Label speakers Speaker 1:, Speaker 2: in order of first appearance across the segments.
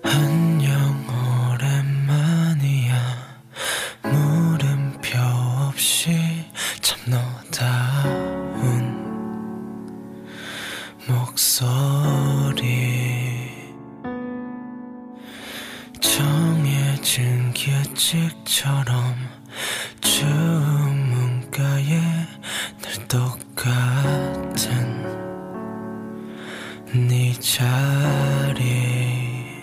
Speaker 1: 안녕 오랜만이야. 물음표 없이 참 너다운 목소리. 정해진 규칙처럼 주문가에 늘 똑같은 네 자리.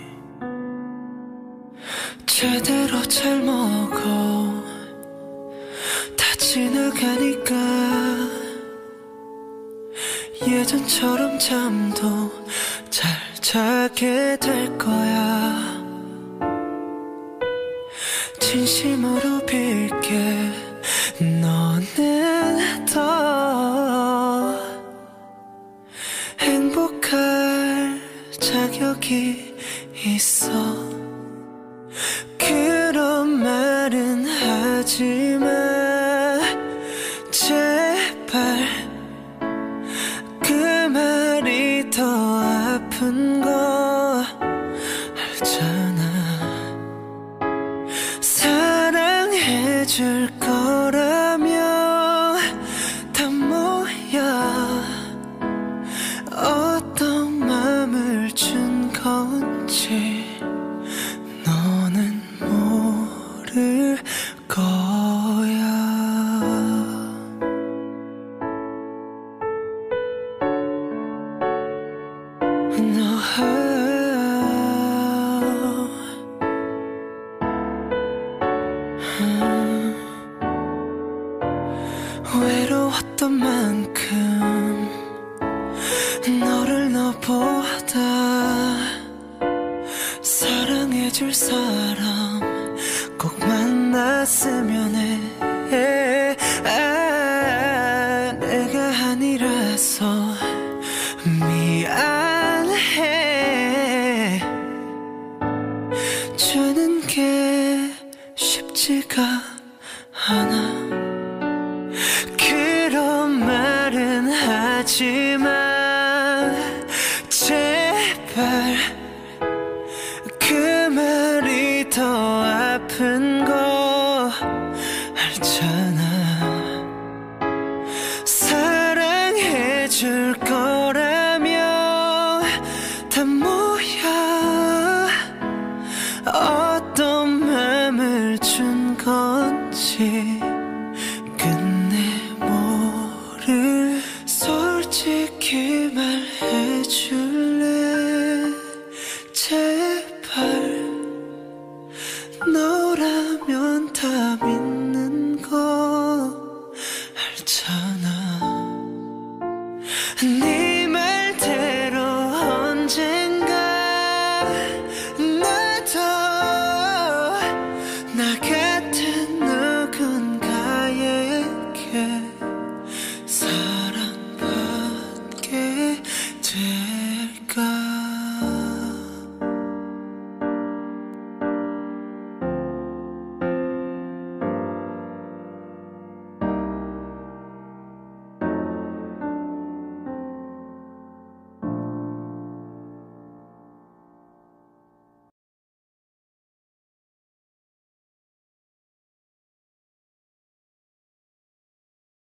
Speaker 1: 제대로 잘 먹어 다 지나가니까 예전처럼 잠도 잘 자게 될 거야. 진심으로 빌게 너는 더 행복할 자격이 있어. 그런 말은 하지마 제발. 그 말이 더 아픈 거 알잖아. 사랑해줄 거라며 다 뭐야. 어떤 맘을 준 건지 너는 모를 거야. 너 외로웠던 만큼 너를 너보다 사랑해줄 사람 꼭 만났으면 해. 내가 아니라서 미안해. 주는 게 쉽지가 않아. 그런 말은 하지마 제발. 그 말이 더 아픈